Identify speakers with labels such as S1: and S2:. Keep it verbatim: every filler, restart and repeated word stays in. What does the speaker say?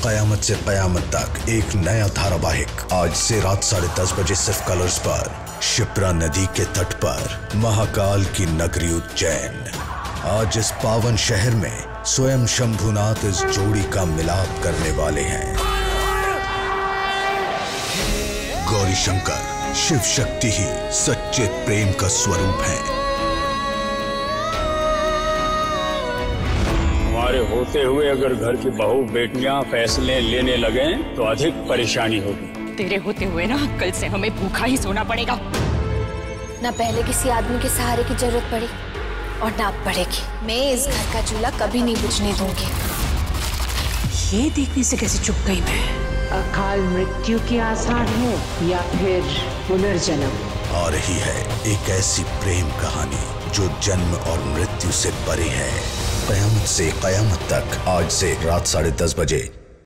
S1: कयामत से कयामत तक एक नया धारावाहिक आज से रात साढ़े दस बजे सिर्फ कलर्स पर। शिप्रा नदी के तट पर महाकाल की नगरी उज्जैन। आज इस पावन शहर में स्वयं शंभुनाथ इस जोड़ी का मिलाप करने वाले हैं। गौरी शंकर शिव शक्ति ही सच्चे प्रेम का स्वरूप है।
S2: हमारे होते हुए अगर घर की बहू बेटियां फैसले लेने लगे तो अधिक परेशानी होगी।
S3: तेरे होते हुए ना कल से हमें भूखा ही सोना पड़ेगा।
S4: ना पहले किसी आदमी के सहारे की जरूरत पड़ी और ना अब पड़ेगी। मैं इस घर का चूल्हा कभी नहीं बुझने दूंगी।
S3: ये देखने से कैसे चुप गई मैं?
S5: अकाल मृत्यु की आसार है या फिर पुनर्जन्म?
S1: आ रही है एक ऐसी प्रेम कहानी जो जन्म और मृत्यु से परे है। कयामत से कयामत तक आज से रात साढ़े दस बजे